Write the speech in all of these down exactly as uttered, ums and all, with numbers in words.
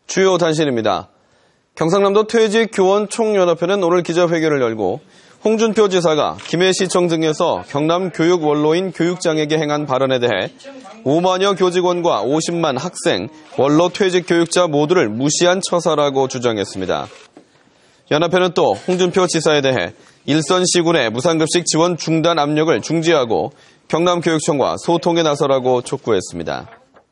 주요 단신입니다. 경상남도 퇴직교원총연합회는 오늘 기자회견을 열고 홍준표 지사가 김해시청 등에서 경남 교육 원로인 교육장에게 행한 발언에 대해 오만여 교직원과 오십만 학생, 원로 퇴직 교육자 모두를 무시한 처사라고 주장했습니다. 연합회는 또 홍준표 지사에 대해 일선 시군의 무상급식 지원 중단 압력을 중지하고 경남교육청과 소통에 나서라고 촉구했습니다.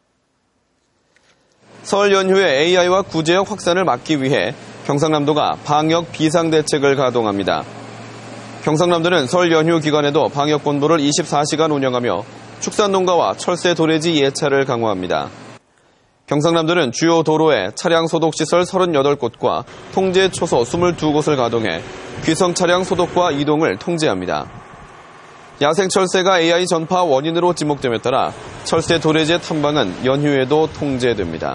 설 연휴에 에이아이와 구제역 확산을 막기 위해 경상남도가 방역 비상대책을 가동합니다. 경상남도는 설 연휴 기간에도 방역본부를 이십사 시간 운영하며 축산농가와 철새 도래지 예찰을 강화합니다. 경상남도는 주요 도로에 차량 소독시설 서른여덟 곳과 통제 초소 이십이 곳을 가동해 귀성 차량 소독과 이동을 통제합니다. 야생 철새가 에이아이 전파 원인으로 지목됨에 따라 철새 도래지의 탐방은 연휴에도 통제됩니다.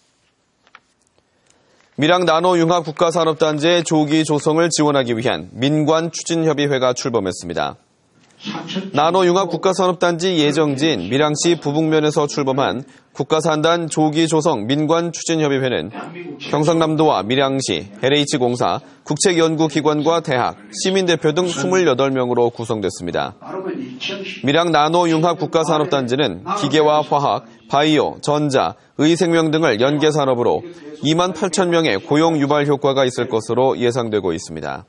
밀양 나노융합 국가산업단지의 조기 조성을 지원하기 위한 민관추진협의회가 출범했습니다. 나노융합 국가산업단지 예정지인 밀양시 부북면에서 출범한 국가산단 조기 조성 민관추진협의회는 경상남도와 밀양시, 엘에이치공사, 국책연구기관과 대학, 시민대표 등 이십팔 명으로 구성됐습니다. 밀양 나노융합 국가산업단지는 기계와 화학, 바이오, 전자, 의생명 등을 연계산업으로 이만 팔천 명의 고용 유발 효과가 있을 것으로 예상되고 있습니다.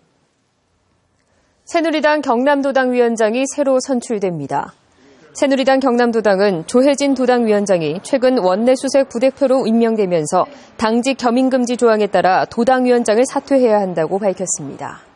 새누리당 경남도당 위원장이 새로 선출됩니다. 새누리당 경남도당은 조혜진 도당위원장이 최근 원내수색 부대표로 임명되면서 당직 겸임금지 조항에 따라 도당위원장을 사퇴해야 한다고 밝혔습니다.